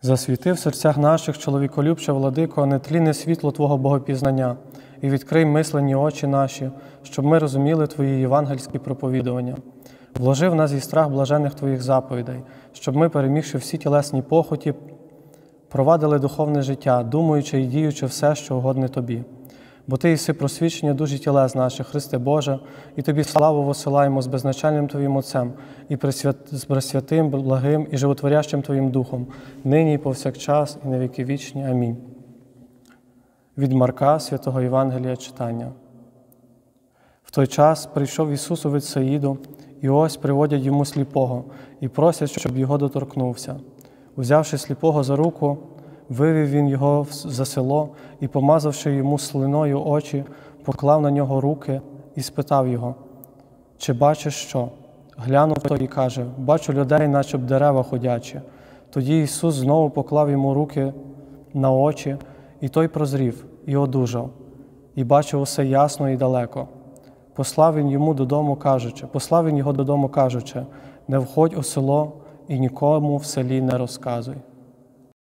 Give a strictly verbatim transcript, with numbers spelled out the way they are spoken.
Засвіти в серцях наших, чоловіколюбче, владико, нетлінне світло Твого богопізнання, і відкрий мислені очі наші, щоб ми розуміли Твої євангельські проповідування. Вложи в нас і страх блажених Твоїх заповідей, щоб ми, перемігши всі тілесні похоті, провадили духовне життя, думаючи і діючи все, що угодне Тобі. Бо Ти єси просвічення душ і тілес наших, Христе Боже, і Тобі славу восилаємо з безначальним Твоїм Отцем, і з пресвятим, благим і животворящим Твоїм Духом, нині і повсякчас, і на віки вічні. Амінь. Від Марка, святого Євангелія читання. В той час прийшов Ісус у Витсаїду, і ось приводять йому сліпого, і просять, щоб його доторкнувся. Узявши сліпого за руку, вивів він його за село і, помазавши йому слиною очі, поклав на нього руки і спитав його: «Чи бачиш що?» Глянув той і каже: «Бачу людей, наче б дерева ходячі». Тоді Ісус знову поклав йому руки на очі, і той прозрів, і одужав, і бачив усе ясно і далеко. Послав він йому додому, кажучи, послав він його додому, кажучи: «Не входь у село і нікому в селі не розказуй».